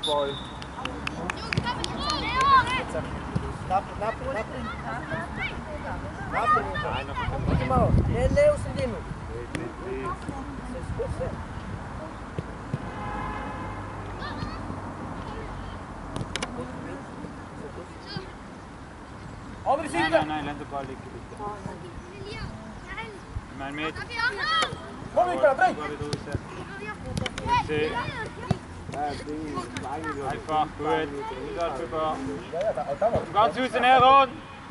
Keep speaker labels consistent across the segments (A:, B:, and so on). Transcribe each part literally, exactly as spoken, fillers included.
A: Ball.
B: Knapp, knapp, knapp. Knapp. Mal, der Leo sind die noch.
A: Andere Seite!
C: Nein, nein, nein, lass den Ball liegen bitte. Ich meine mit.
A: Komm, Nicola, bring!
C: Einfach, gut. Nicht drüber.
A: Ja, ja, da, da war
C: Ganz raus, Heron!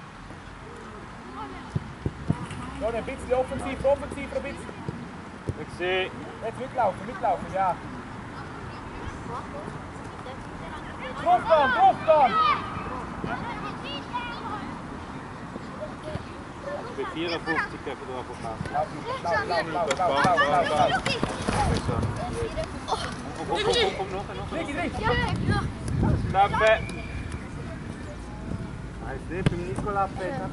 A: Ja, ein bisschen offensiv, offensiv, ein bisschen.
C: Ich sehe.
A: Jetzt mitlaufen, mitlaufen, ja. Drauf dann, drauf dann!
C: Bei vierundfünfzig dürfen wir einfach laufen.
A: Lauf, lauf, lauf, lauf, lauf, lauf, lauf, lauf.
C: Komm, komm, komm, komm, komm, noch, noch.
A: Ricky, Ricky!
C: Klappe!
D: Heißt nicht beim Nicola Peter.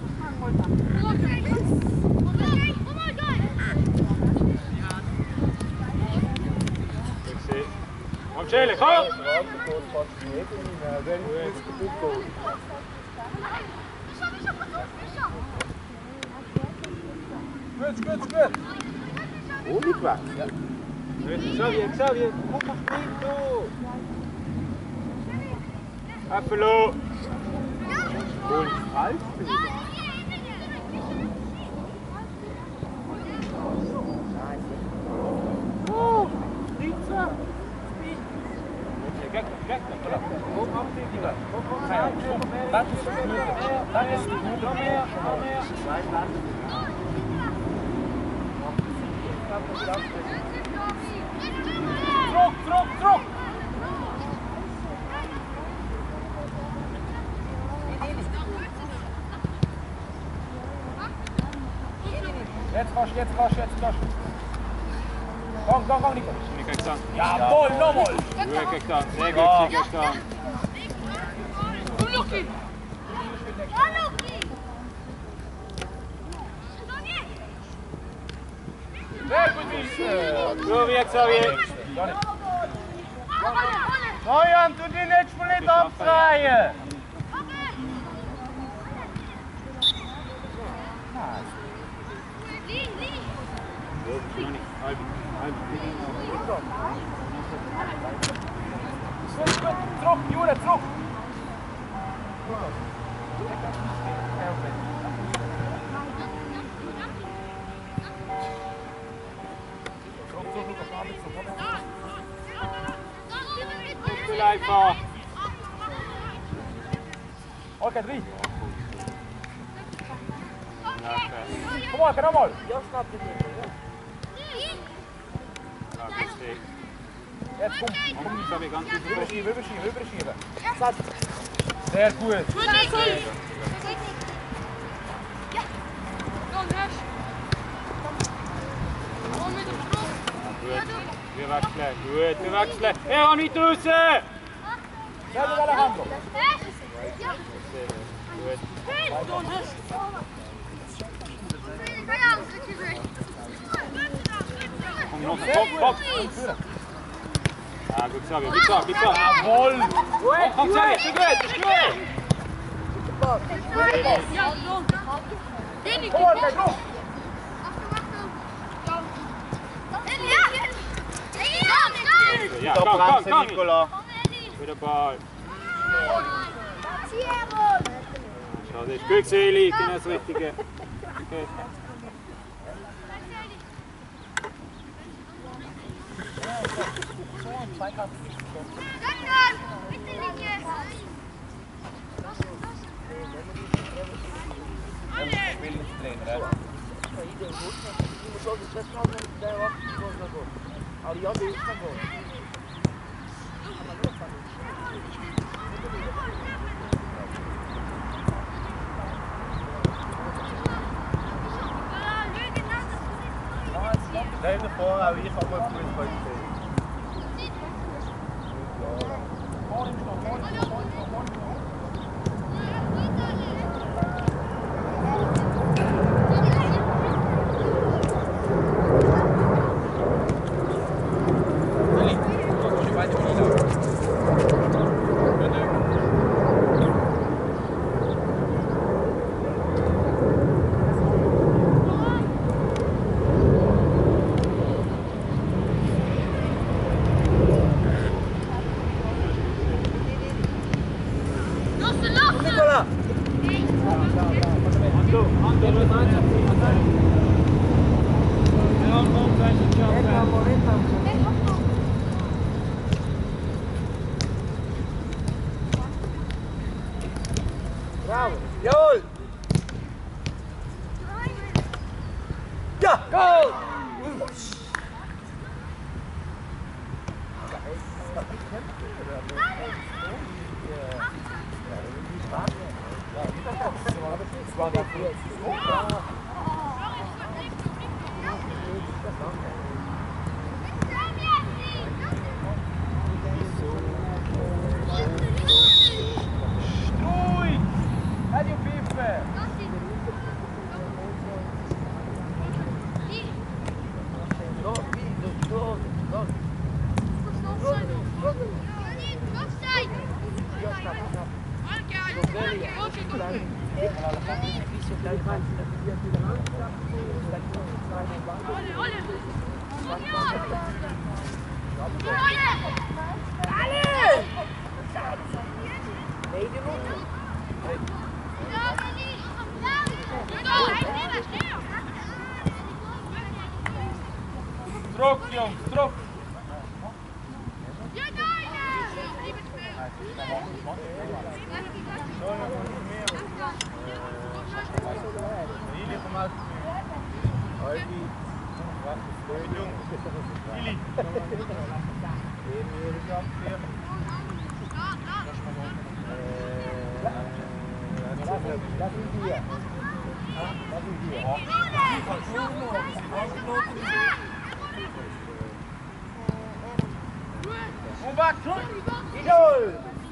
C: Ich sehe. Komm, Schäle, komm!
A: Gut, gut, gut!
D: Oh, nicht weg.
C: Xavier, Xavier, komm mal springen, du! Appelo!
D: Und alt.
C: Oh, Pizza! Kijk, kijk, kijk. Kom op, Nicola. Kom, kom, kom.
A: Das ist gut. Das ist gut.
C: Noch mehr, noch mehr.
A: Druck, Druck, Druck! Jetzt rasch, jetzt rasch, jetzt rasch. Komm, komm, komm, Nico.
C: Kijk dan.
A: Jawohl, nochmal.
C: Goed, kijk dan. Sehr gut, kijk dan.
A: Sehr gut, Wiese.
C: Xavier, Xavier.
D: Jan, tu die nicht schon nicht abdrehen!
C: Nog niet. Halb, halb.
A: Gut, gut, zurück, Jure, zurück.
C: Goed, einfach.
A: Okay, drie.
C: Klappe.
A: Kom maar, nochmal.
B: Ja, schnapp die nicht.
C: Klappe, steek.
A: Jetzt komm.
C: Komm, Xavier, ganz gut.
A: Überschieben, überschieben, überschieben. Sehr gut.
C: Wir wechseln, gut, wir wechseln. Er nicht draußen!
A: Sehr gut, Alejandro.
C: Komm noch, komm, komm! Ja, gut, Xavier, bitte, bitte!
A: Jawohl.
C: Komm, komm, Xavier, ist gut, ist gut!
A: Kom maar, kijk nog.
C: Ja, komm, komm, komm!
D: Nicola.
C: Wieder Ball. Schau, das ist gut, Seli, genau das Richtige. Okay.
B: Aber ja, die ist dann gut.
D: Stell dir vor, auch ich habe mal Fußball gesehen.
A: Weiter, weiter.
B: Anna!
C: Anto, Anto, lo sai? Non non penso che
B: Bravo! Jawohl! Ja! Goal!
A: Strui! Dai un piffe! Druck, Jungs, Druck!
B: Jawohl!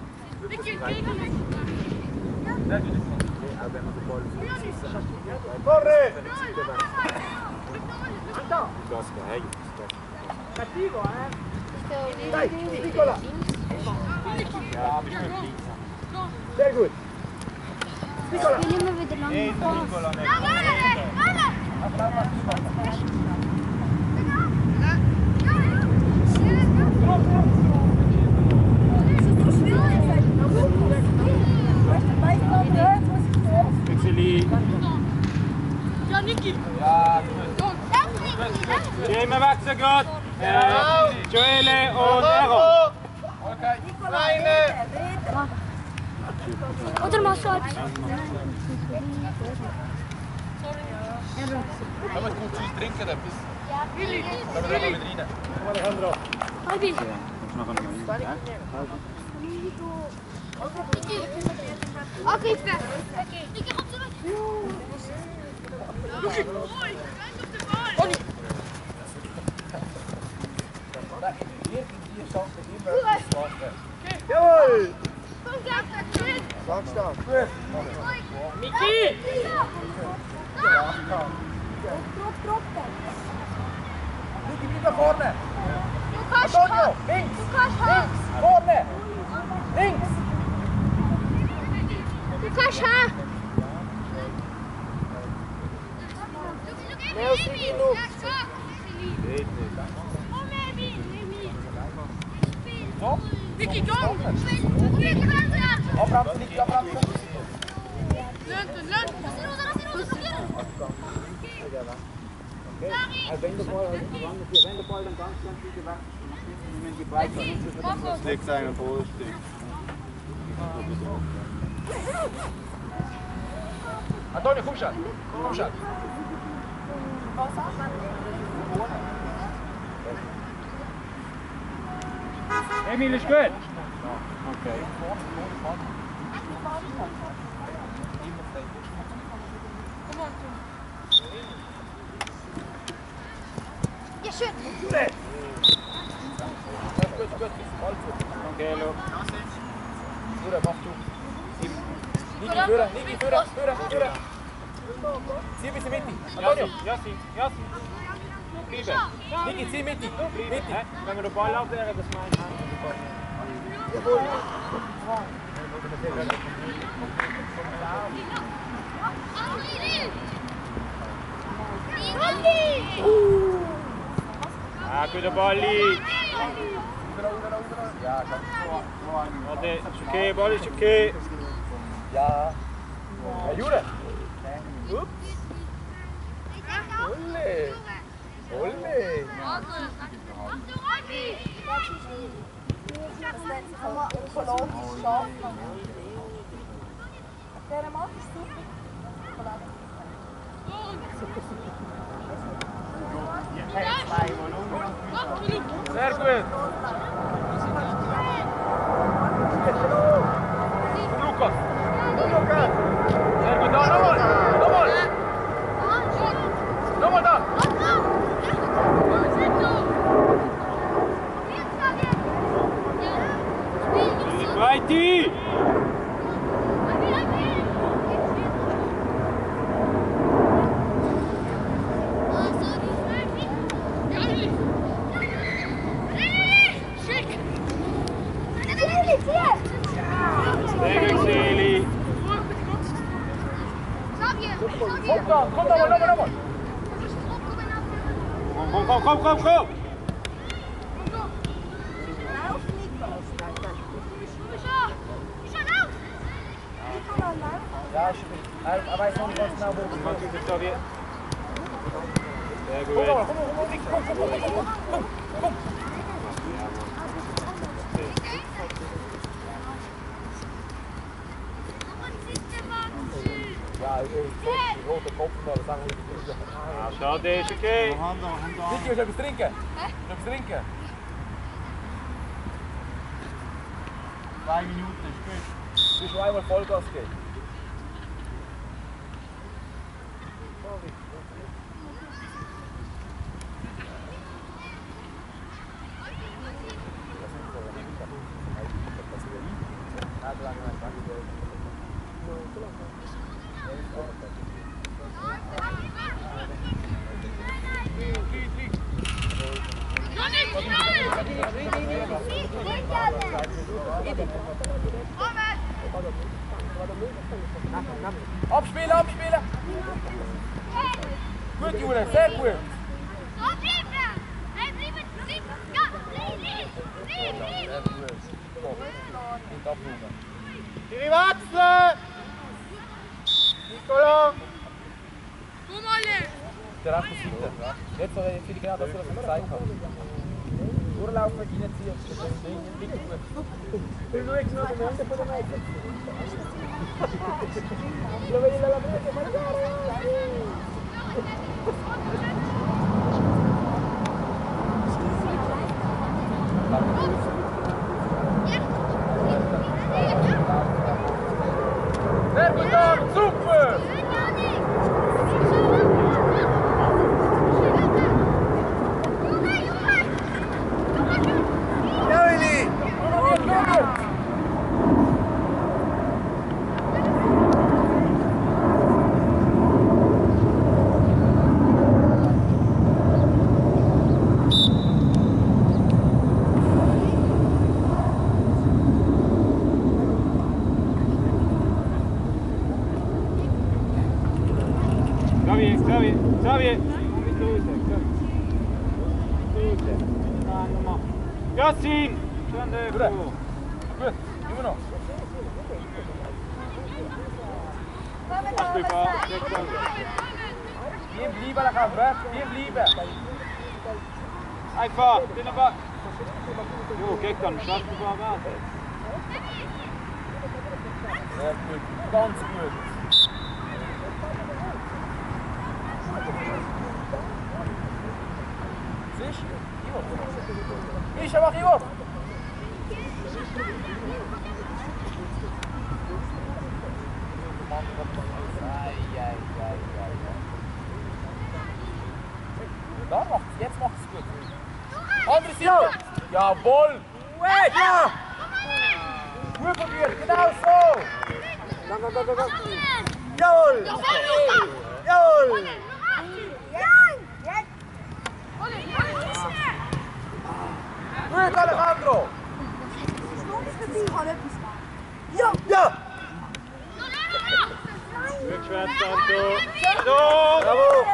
B: Corre! Cattivo, eh? Dai, piccola! Sehr gut! Piccola!
E: Ich will immer wieder lang
A: Ehi,
E: nach
A: piccola,
E: vorne.
C: Pixeli.
E: Ja, Niki.
A: Ja,
C: Gehen wir wechseln gerade. Äh, Joele und Ero.
A: okay.
E: Oder machst du etwas?
A: Kann man gut Zeug trinken, etwas? Können wir da noch mit rein?
E: Halbi. Okay, fair. Niki, komm zurück. Niki. Olli.
A: Irgendwie schaffen wir immer etwas zu machen.
B: Jawohl!
E: Komm, gab das.
B: Stark, stark.
E: Niki.
A: Niki, bleib da vorne!
E: Du kannst
A: Antonio,
E: haben.
A: links!
E: Du kannst haben.
A: Vorne! Links!
E: Du kannst haben.
B: Mehr sind genug.
A: So?
E: Niki, komm. Niki, komm.
A: Abbremsen, Niki, abbremsen!
E: Lönn, lönn. Lass ihn raus, lass ihn raus, lass ihn raus.
C: Wenn der Ball, wenn der Ball dann ganz, ganz viel gewachsen ist,
D: Das liegt einer vor uns.
A: Antonio, komm schon! Komm schon!
C: Emil ist gut. Okay.
E: Ja, schön.
A: Gut, gut,
C: Angelo.
A: Führer, mach du. Niki, Führer, Niki, Führer, Führer, Führer! Zieh ein bisschen Mitte! Antonio!
C: Jassi, Jassi. Bleiben.
A: Niki, zieh Mitte! Mitte!
C: Hä? Wenn wir den Ball abwehren, das meint Ah, guter Balli.
A: Ja, ganz
C: Warte, ist okay, Ball ist okay.
A: Ja. Hey, Jure. Ups. Olle. Olle.
E: Ökologisch schaffen. Der macht es super.
A: Sehr gut. Lukas. Lukas. Sehr gut. Da, nochmal. Nochmal. Nochmal da.
C: Weiti! Sehr gut, Seli.
A: Komm da, komm da mal, nochmal, nochmal.
C: Komm, komm, komm, komm, komm!
A: Ja, ich er, er weiß noch nicht ganz genau, wo es
C: Komm,
A: ist.
C: komm, Xavier. Sehr
A: Komm,
C: gut.
A: komm, komm, komm, komm, komm, komm, komm, komm. Ja, ich die rote Kopf noch, das sagen wir nicht.
C: Ah, schade, ist okay.
A: Vicky, willst du etwas trinken? Willst du etwas trinken?
C: Zwei Minuten, ist gut.
A: Du musst einmal Vollgas geben. Abspielen, abspielen! Gut, Jure, sehr gut! Nicht abrufen.
D: Die wechseln! Nicola!
A: Der rechte Seite. Jetzt so für die genau, dass du das gezeigt hast. Durchlaufen, reinziehen, das ist nicht gut.
B: Du schaust noch am Ende von der Messe. Lo vedi dalla parte, mangiare!
A: Sehr gut, Tom, super!
C: Xavier, Xavier, Xavier! Komm nicht raus, komm. Nicht raus. Nein, nochmal. Yassin! Schön da.
A: Gut, gut, immer noch.
C: Abspielbar, sechs Jahre.
A: Hier bleiben, Alejandro, hier bleiben.
C: Einfach, den aber. Jo, kijk dan, start de bal aan.
A: Sehr gut, ganz gut. Siehst du? Ivo. Mischa, mach Ivo. Da macht's, jetzt macht's gut. Andere Seite. Jawohl. Ja. Gut probiert, genau so.
B: Go, go, go, go, go! Jawohl! Jawohl!
A: Gut, Alejandro.
B: Ja! Ja!
C: Rückwärts, Santo. So!
B: Bravo!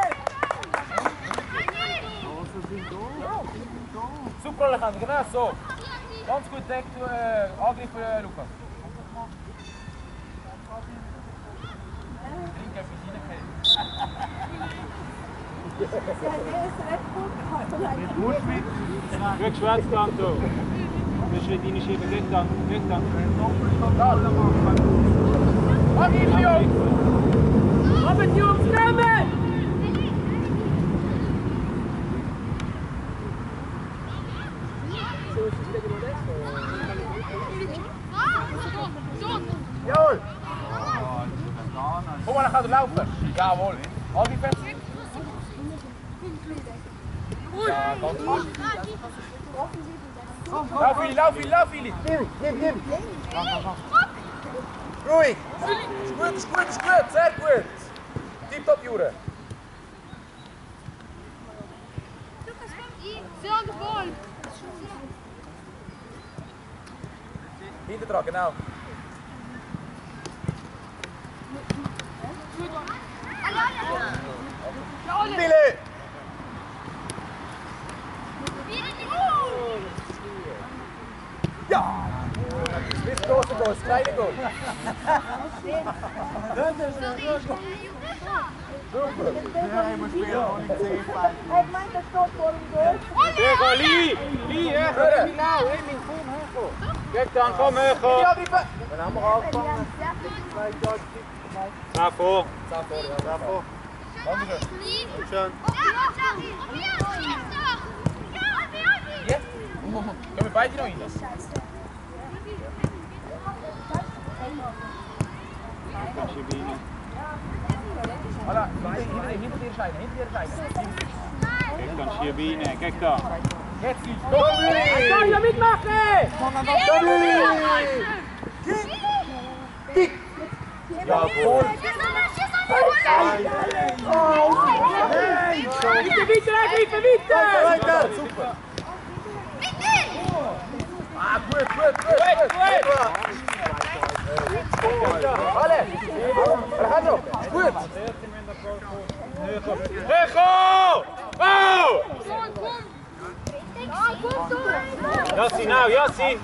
A: Super, Alejandro, genau so. Ganz gut deckt, äh, Angriff für äh, Lukas.
C: Gut geschwätzt, Anto. Du musst nicht reinschieben, geht dann, geht dann.
A: Mach ihn, Jungs!
B: Kommt, Jungs, kommen! Jawohl!
A: Komm mal, dann kann er laufen. Jawohl. Albi fest. Ja, ganz gut. Lauf, Willi, lauf, Willi, lauf, Willi.
B: Gib, gib, gib! Ruhig!
A: Ist gut, ist gut, ist gut, sehr gut. Tipptopp, Jure.
E: Sehr an den Ball.
A: Hinter dran, genau.
B: Billy! Ja!
A: Das große Goal, das kleine Goal.
C: Hugo, Lee! Lee, hè? Niet nou, hè? Mijn kom, Hugo. Kijk dan, kom, Hugo.
A: Ja, Rippe.
B: Dann haben wir angefangen.
C: Ga voor.
A: Davor, ja, davor. Danke schön.
B: Schön.
A: Jetzt? Können wir beide noch rein?
C: Als je binnen.
A: Voilà, hinter, hinter, hinter dir Scheine, hinter dir Scheine.
C: Kijk dan, hier binnen. Kijk dan.
A: Jetzt, Lies. Komm, Willi!
B: Soll ja mitmachen! Dick!
A: Jawohl.
B: Bitte, bitte, bitte, bitte! Weiter!
A: Super. Ah, gut, gut, gut, gut. Alle. Er gaat nog. Goed.
C: Hugo! Oh! Jassie, nou, Jassie!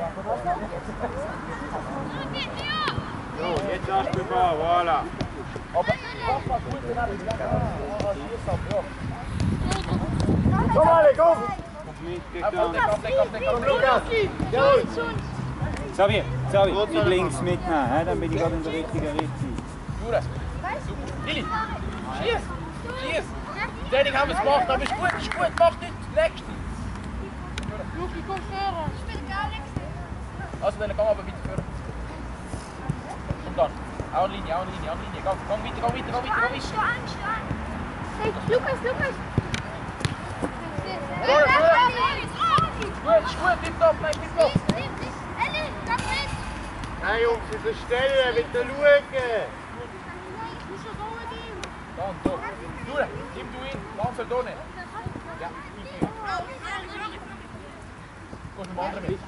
C: Zo, jetzt afspelen, voilà.
B: Komm, alle, komm!
C: Kijk dan.
B: Lukas! Jawohl!
C: Xavier, Xavier, mit links mitnehmen, hè? Dann bin ich gerade in der richtigen Richtung.
A: Jure. Super. Lili. Schieß. Schieß. Training haben wir es gemacht, aber ist gut, ist gut. Mach nicht. Nächste.
E: Luki, komm vor. Ich bin gar nichts.
A: Also, dann komm aber weiter führen. Und dann. Auch eine Linie, auch eine Linie, auch eine Linie. Komm, komm weiter, komm weiter, komm weiter, komm weiter.
E: Hey, Lukas, Lukas.
A: Gut, ist gut, tipptopp, nein, tipptopp.
E: Elli, komm mit.
B: Nein, Jungs, in der Stelle, bitte schauen!
E: Ich muss schon so mit ihm.
A: Dann, so. Jure, nimm du ihn. Langsam da nicht. Ja. Komm mit dem anderen mit.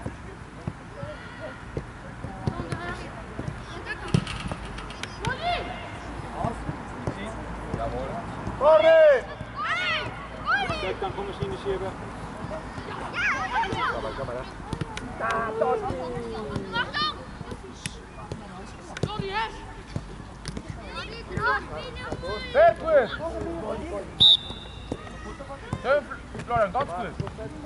A: Jawohl.
B: Vorne!
C: Kijk dan, kom eens in de schieben.
A: Sehr gut. Schön, Florian, ganz gut.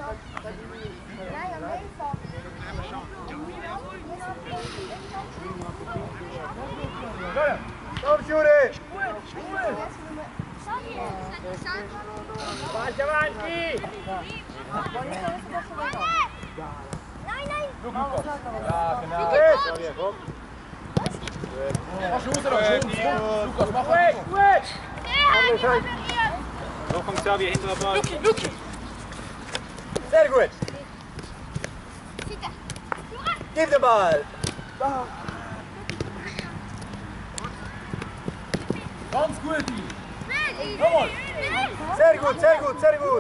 A: Florian.
B: Komm, Jure!
E: Nein, nein.
A: Lukas. Ja, genau.
B: Xavier, komm!
A: Mach Schuss raus, Schuss. Lukas, mach weg.
C: So kommt Xavier hinter der Ball.
A: Luki, Luki.
B: Sehr gut! Gib den Ball!
A: Ganz gut. Nochmal.
B: Sehr gut, sehr gut, sehr gut!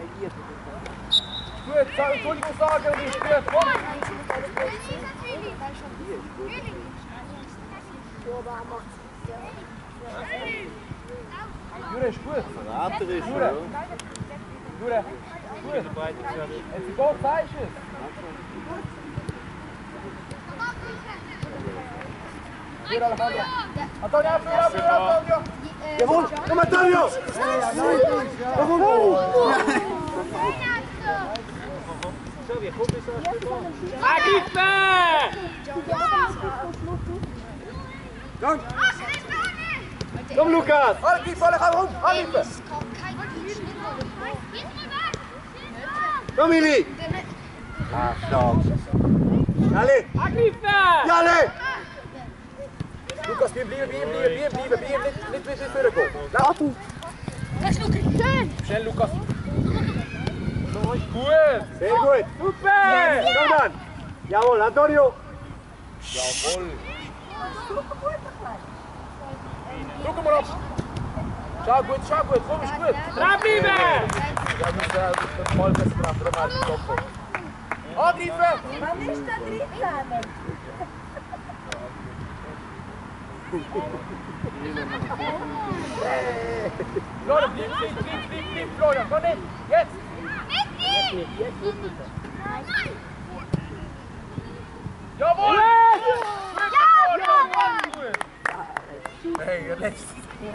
A: Gut, sag, Entschuldigung sagen, nicht gut. Komm. Jure ist gut.
B: Rater ist
A: Jure. Jure. Gut. Jetzt geht, zeigst du es. Führer, Alejandro. Antonio, Führer, Führer, Antonio.
B: Jawohl, komm Antonio! Jawohl!
D: Agrippe!
B: Komm! Komm Lukas!
A: Angriff, Alejandro, rum! Angriff!
B: Komm Ili! Ah, stark! Jale!
D: Agrippe!
B: Jale!
A: Lukas, bleiben, bleiben, bleiben, bleiben, bleiben, bleiben, nicht, nicht wieder vorne gehen. Lauf! Schnell, Lukas! Gut!
B: Sehr gut!
D: Super!
B: Komm dann! Jawohl, Antonio!
A: Jawohl! Drück mal ab! Schau gut, schau gut, komm, ist gut!
D: Dranbleiben!
A: Ja, muss ja voll besser machen, dann mal den Kopf. Angreifen!
F: Wann ist der dreizehn?
A: Florian, bleib, bleib, bleib, bleib, bleib, Florian, komm nicht! Jetzt! Jawohl! Hey, ihr lässt.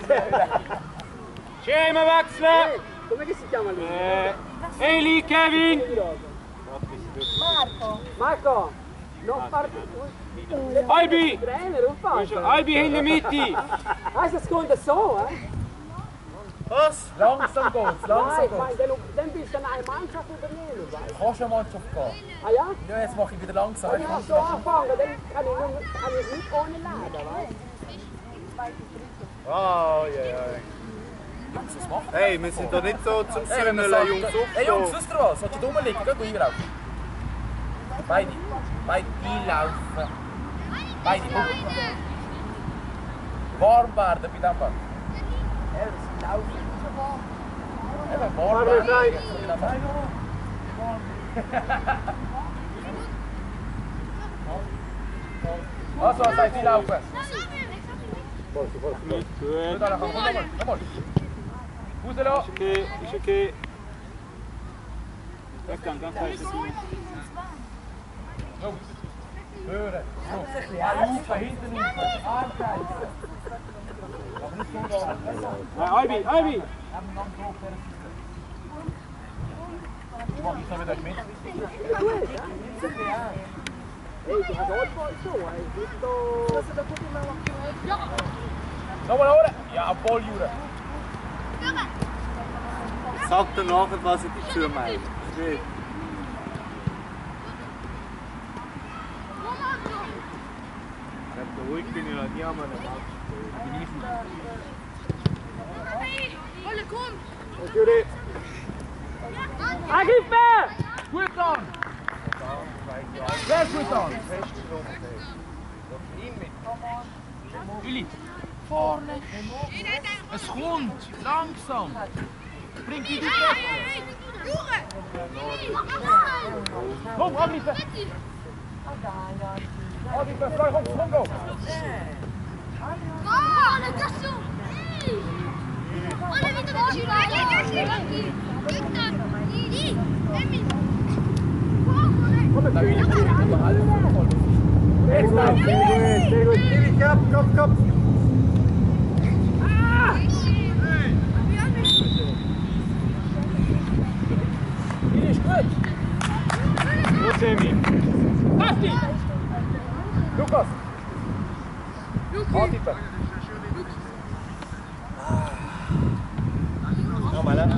D: Schema wechseln! Äh, Eli, Kevin!
F: Marco.
C: Marco! Noch ein paar...
D: Albi!
C: Trainer, aufpassen!
D: Albi in der Mitte!
C: Weißt du, es kommt so, hä?
A: Was? Langsam geht's, langsam
C: Nein, ich
A: geht's.
C: meine, dann, dann bist du dann eine Mannschaft übernehmen, weißt du?
A: Kannst du eine Mannschaft gehen?
C: Ah ja?
A: Ja, jetzt mache ich wieder langsam.
C: Wenn ich so anfange, dann kann ich, nur, kann ich nicht ohne laden, weißt
B: Oh, ja, ja.
A: Jungs, was macht ihr?
B: Hey, wir sind doch nicht so zum
A: Hey, wenn man
B: Sünneln,
A: sagt,
B: Jungs.
A: hey Jungs, wisst ihr was? Willst du rumliegen? Geht einlaufen. Beide. Beide einlaufen. Beide. Warm werden bei diesem Ball. Ja, das ist laufen. Eben, warm werden. Also, was heißt einlaufen?
D: Gut,
A: Gut, Alejandro, komm nochmal, nochmal. Rauslassen.
D: okay, ist okay. Weg dann, ganz leicht.
A: Jungs, hören. So. Laufen, hinten raus. Armkreis. Aber nicht so da.
D: Nein, Albi, Albi!
A: Ich mache jetzt noch wieder mit.
C: Hey, du hast auch voll so, hey. Du bist doch...
A: Nochmal holen. Jawohl, Jure.
B: Sag dir nachher, was ich dazu meine. Geht. Ruhig bin ich noch nie einmal nicht
E: Olle, komm!
B: Juri!
D: Agrippe!
A: Gut an. Sehr gut an. Willi, vorne. Es kommt. Langsam. Bring die weg. Komm, angreifen. Angreifen, Florian, komm, komm, komm.
E: Olle, Gassu! Olle, wieder da! Victor! Emil!
A: Da will ich nicht über alles voll.
B: Sehr gut, sehr gut, sehr gut. Juri, komm, komm, komm!
A: Willi ist gut.
D: Gut, Semi.
A: Basti! Lukas! Antippen.
B: Nochmal, ne?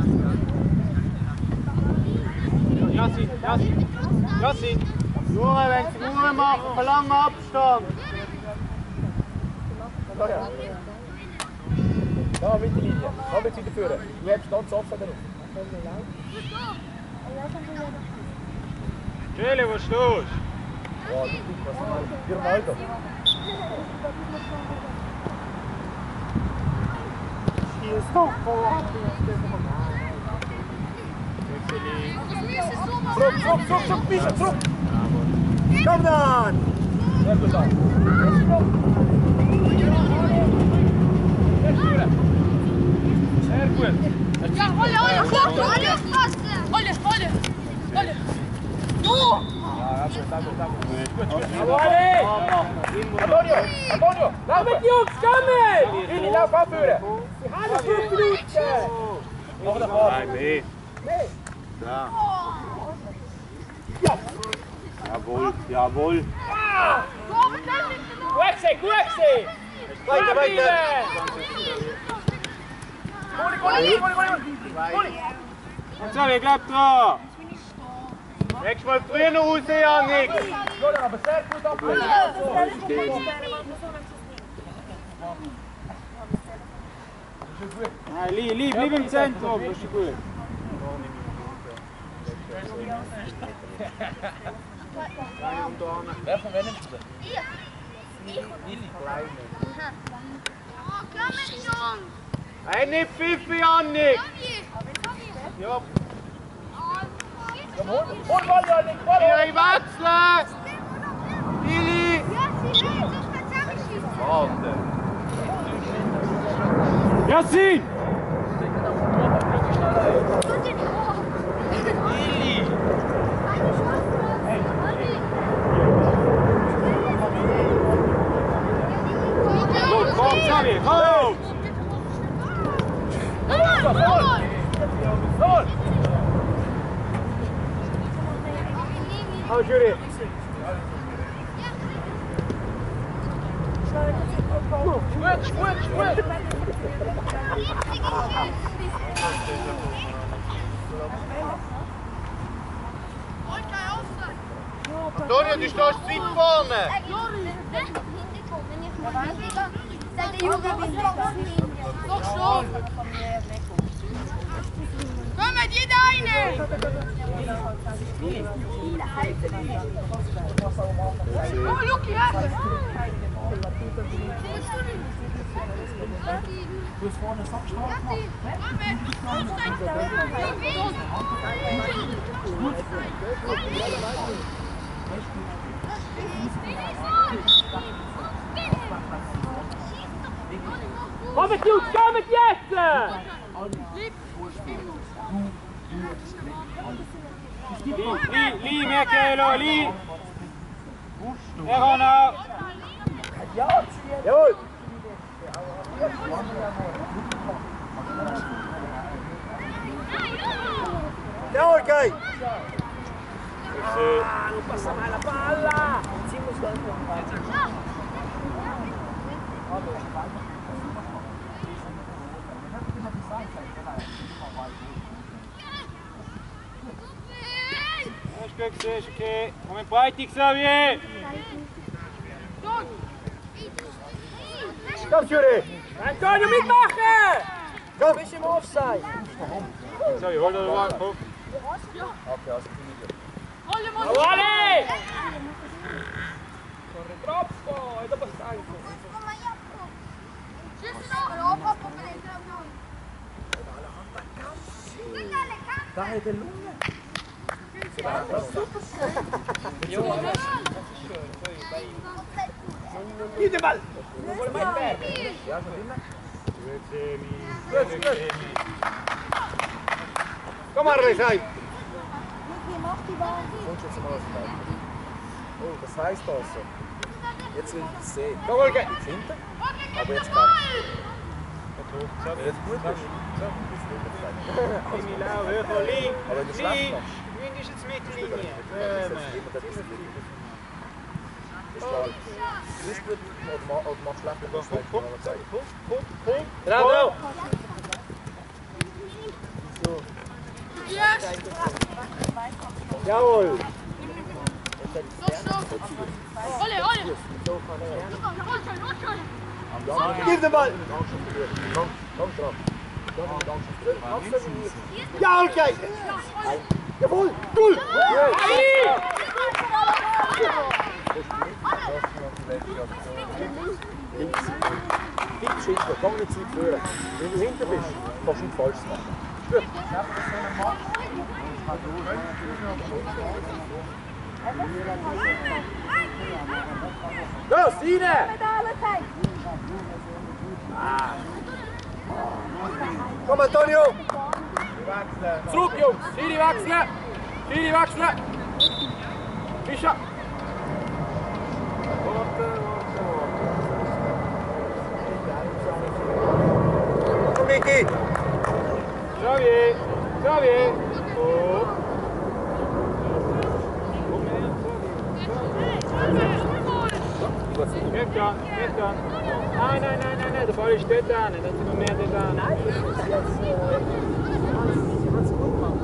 D: Jassi, Jassi, Jassi!
B: Nur wenn sie Ruhe machen, verlangen Abstand.
A: Da, ja. Da, Mittellinie. Da wird es wieder führen. Du hebst ganz offen drauf.
D: Schöle, was ist los?
A: Ja, du guck, was mal. Ronaldo.
B: Hier ist doch voll.
A: Zurück, zurück, zurück, zurück, Mischa, zurück!
B: Komm dann!
A: Sehr gut an. Sehr gut.
E: Ja, Olle, Olle, komm! Olle, passen! Olle, Olle! Olle! Du!
A: Ja, sehr gut, sehr gut, sehr gut. Gut, gut. Antonio! Antonio! Lauf mit Jungs, komm! Lili, lauf anführen! Sie haben fünf Minuten! Noch den Ball!
B: Nein, mehr.
A: Mehr?
B: Ja.
A: Ja!
B: Jawohl, jawohl.
A: Gut gesehen, gut gesehen! Weiter, weiter! Goli, Goli, Goli, Goli, Goli!
B: So, wer glaubt dran?
D: Nächstes Mal früher noch raus, Janik!
A: Goli, aber sehr gut abgeholt!
B: Nein, Lee, Lee, bleib im Zentrum, das ist gut.
A: Wer von wen nimmt sie? Lili.
E: Oh, komm schon!
D: Hey, nicht Pfiffi, Janik!
A: Ja. Komm, hol, hol Ball, Janik, Ball!
D: Ihre wechseln! Lili!
A: Warte!
B: Yassin!
A: Lili!
B: Komm, komm, Xavi, komm!
A: Los!
B: Hau, Jury!
A: Gut, gut, gut!
D: Antonio, du stehst weit vorne!
E: Doch schon! Komm, jeder eine! Oh, Luki, ja!
A: Du hast vorne Sackstrahl gemacht.
B: Komm mit Jungs, komm mit jetzt! Lee, Lee, mehr Kilo, Lee! Erona!
A: Jawohl! Jawohl, Kai! Ah, non passa mai la palla!
B: Ist gut gesehen, ist okay. Komm in Breite, Xavier!
A: Komm, Jury!
B: Antonio, mitmachen!
A: Komm! Bist im Offside!
B: Xavier, hol dir den Wagen, komm.
A: Okay, also
E: Volle Mann!
B: Jawohl!
A: Troppo! E dopo stanco! Dai dell'uno! Gib den Ball! Non vuole mai perdere! Gut, gut!
D: Komm mal, Resai!
A: Kommst jetzt mal aus dem Ball. Oh, das heisst also. Jetzt will ich es sehen.
D: Komm mal, geh!
A: Hinten? Aber jetzt kann ich. Wenn jetzt gut ist, so, ist es nicht
B: Milau, hör von Lee!
A: Aber wenn du schlecht machst,
B: Wind ist jetzt Mittellinie.
A: dann ist es immer etwas drin. Ist klar. Du bist gut oder ma- oder machst schlecht, das kann ich dir noch zeigen.
B: Genau, genau!
E: Yes!
B: Jawohl!
E: Doch schon! Olle, olle!
A: Gib den Ball! Komm, komm drauf. Komm, komm, komm. Ja, okay! Jawohl! Cool! Links. Links hinten, komm nicht zu weit führen. Wenn du hinten bist, kannst du nicht falsch machen. Gut. Los, rein! Komm, Antonio! Zurück, Jungs! Schiri wechseln! Schiri wechseln! Fischer!
C: Xavier! Oh! Geht dann, geht dann. Nein, nein, nein, nein, nein, der Ball ist dort an, dann sind wir mehr dort an.
B: Nein, das ist jetzt... Sie haben es gut gemacht.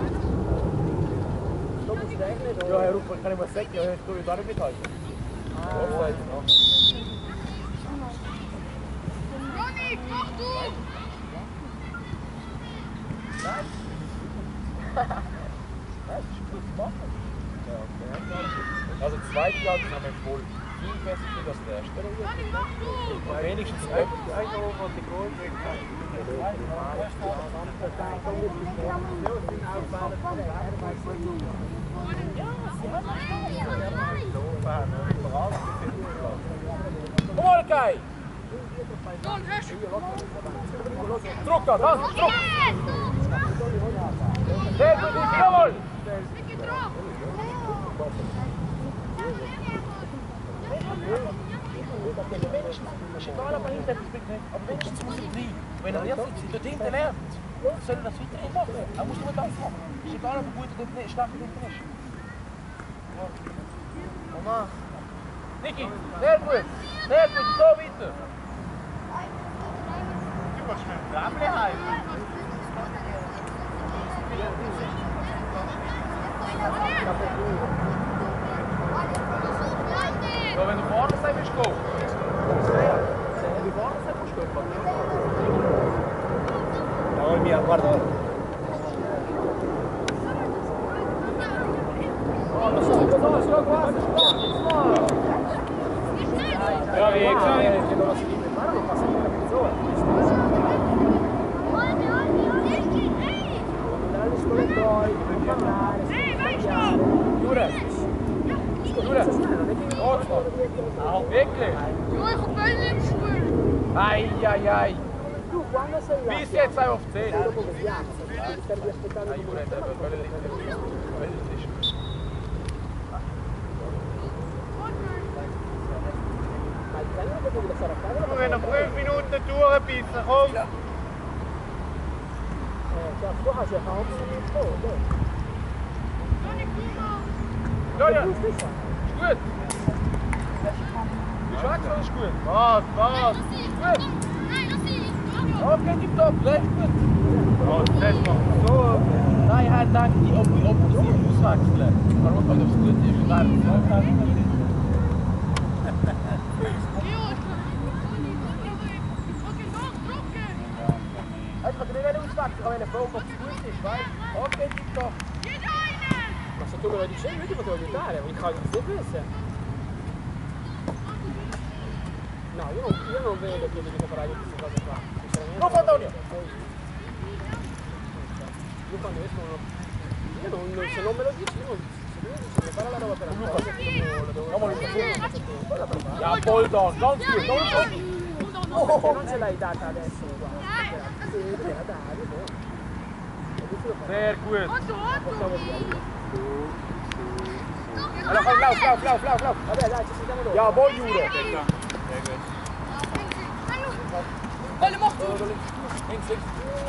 B: Da muss ich eigentlich nicht...
A: Ja, Herr Rupert, kann ich mal sagen, ja, ich tue da nicht mithalten. Offside, ja.
E: Ronny, mach du!
A: Nein! Nein, das ist gut gemacht. Ja, okay. Also das zweite Jahr haben wir voll viel besser für das erste.
E: Ronny, mach du!
A: Aber wenigstens ein Euro und die Goal kriegt Morkei!
E: Don, Hesch!
A: Druck da, das, Druck! Sehr gut, jawohl!
E: Ecke drauf!
A: Ist egal, ob er hinten etwas bringt, aber wenigstens muss er rein. Wenn er jetzt dort hinten lernt, soll er das weiterhin machen. Er muss nur das machen. Ist egal, ob er gut oder nicht, schlecht hinten ist. Mama. Niki, sehr gut. Sehr gut, so weiter. Gräbli heim. So, wenn du vorne sein willst, go. Wenn du vorne sein willst, go. No, mia, guarda.
C: Ja, wie Xavier!
E: Hey, weißt du?
A: Jure. Jure. Ordnung. Wirklich?
E: Ja, ich hab Bälle im Schwimmen.
A: Ai, ai, ai.
B: Tu quando sei là...
A: Bis jetzt auf zehn.
B: Dopo che piazza, devi aspettare...
A: Ai, Jure, der wird völlig nicht.
B: Ma il treno dopo deve stare a casa...
D: Wir müssen noch fünf Minuten durchbissen, komm!
B: Eh, cioè, tu hai già fatto un po', dai.
E: Ronny, guck mal.
A: Leute,
B: Tu stessa.
A: ist gut. Ist weg, oder ist gut?
D: Was,
E: Nein,
D: was?
E: lass ihn. Komm. Nein, lass ihn.
A: Okay, tipptopp, recht gut.
D: Oh, das macht so.
A: Nein, er denkt, ob, ob ich sie auswechseln. Warum, weil es gut ist. Wäre es so gut. Ich kann dir nicht auswechseln, ich kann eine Frage, ob es gut ist, weißt du? Okay, tipptopp.
B: Ma se tu me lo dicevi io ti potevo aiutare, mi cogli queste queste. No, io non, io non vedo che devi comprare queste cose qua. Sinceramente.
A: Non fa Antonio!
B: Io quando esco non... Io non, non- se non me lo dici, io non... Se tu mi dici che fare la roba per la cosa, lo devo...
A: Come
B: Luca,
A: Ja, Bulldog, ganz gut, ganz gut.
B: perché non ce l'hai data adesso qua. Sì, te la dai, boh.
A: Sehr gut.
E: Otto, Otto.
A: Allora, komm, lauf, lauf, lauf, lauf, lauf.
B: Vabbè dai, ci sentiamo dopo.
A: Ja, wohl, Jure.
E: Wolle, mach du.
A: Links, links.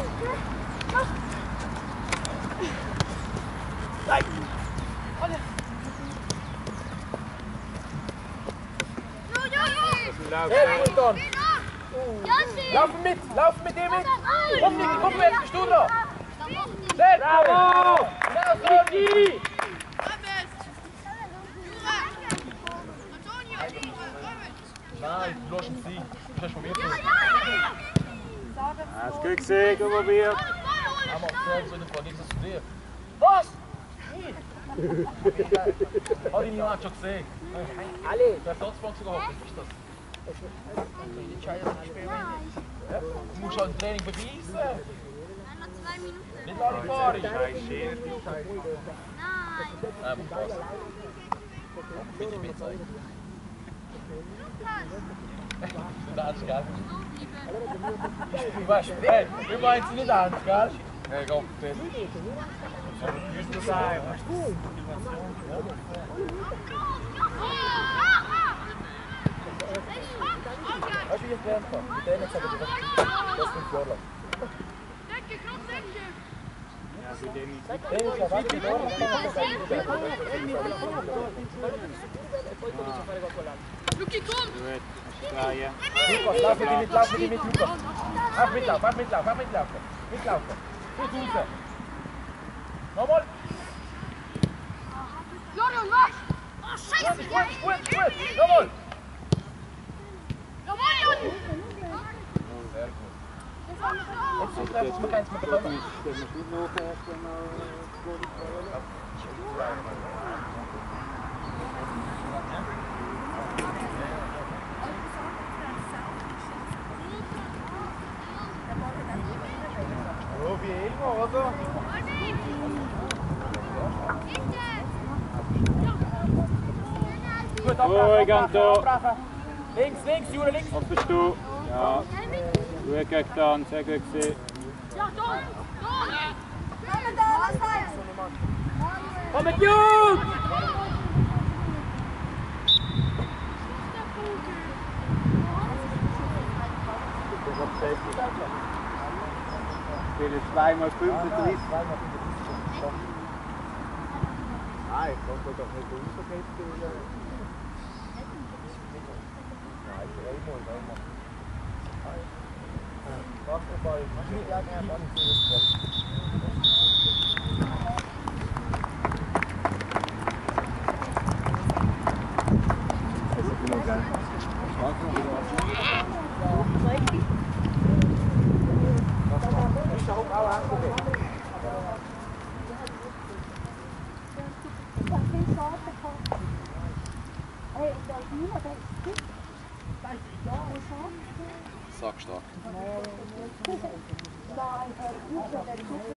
E: So, Jossi.
A: Sehr gut, Don.
E: Jossi.
A: Lauf mit, lauf mit dir mit. Komm, Niki, komm, jetzt bist du dran. Sehr gut. Bravo. Ja, so, Niki. Nein, du lässt ihn sein. Du hast von mir gesehen.
D: Hast du gut gesehen, komm mal wieder.
A: Er macht selber so in der Frage, nichts zu dir. Was? Ich habe ihn niemand schon gesehen.
B: Ale,
A: Der Ersatzbank sogar hocken, ist das? Ja, du musst halt im Training beweisen.
E: Noch zwei Minuten.
A: Nicht Larifari.
E: Nein.
A: Ähm, was? Bitte, bitte zeigen. Du ernst, gell? Du weißt, hey, wir meinen sie nicht ernst, gell? Hey, komm, bitte.
D: Müsste das sein.
A: Weißt du, wie ich es gelernt habe? Die Trainer sagen, das ist fünf Jahre lang.
E: Decke, komm, Decke.
A: Dennis, avanti,
B: E poi comincia a fare qua con l'altro.
E: Luki, komm!
A: Lukas, lauf mit ihm mit, lauf mit ihm mit, Lukas. Mach mitlaufen, mach mitlaufen, mach mitlaufen. Mitlaufen. Fuß raus. Nochmal.
E: Florian, mach! Oh, scheiße!
A: Gut, gut, gut, gut. Nochmal.
E: Jawohl, Jan!
A: Sehr gut. Jetzt sucht er, dass wir keins mehr bekommen. So wie immer, oder? Gut,
C: Ruhig,
A: abbrechen,
C: Anto.
A: abbrechen. Links, links, Jule, links.
C: Was bist du? Ja. Ruhig gegen dann, sehr gut gewesen.
E: Ja, da! Da!
F: Komm da, lass rein!
A: Komm mit Jung!
C: Ich spiele zweimal fünfunddreißig.
A: Nein, ich konnte doch nicht rausgehen. Nein, dreimal, dreimal. Basketball, ich ja gerne
F: Hey, da ist niemand, der ist
C: Sackstark.
F: Nein, er ist nicht.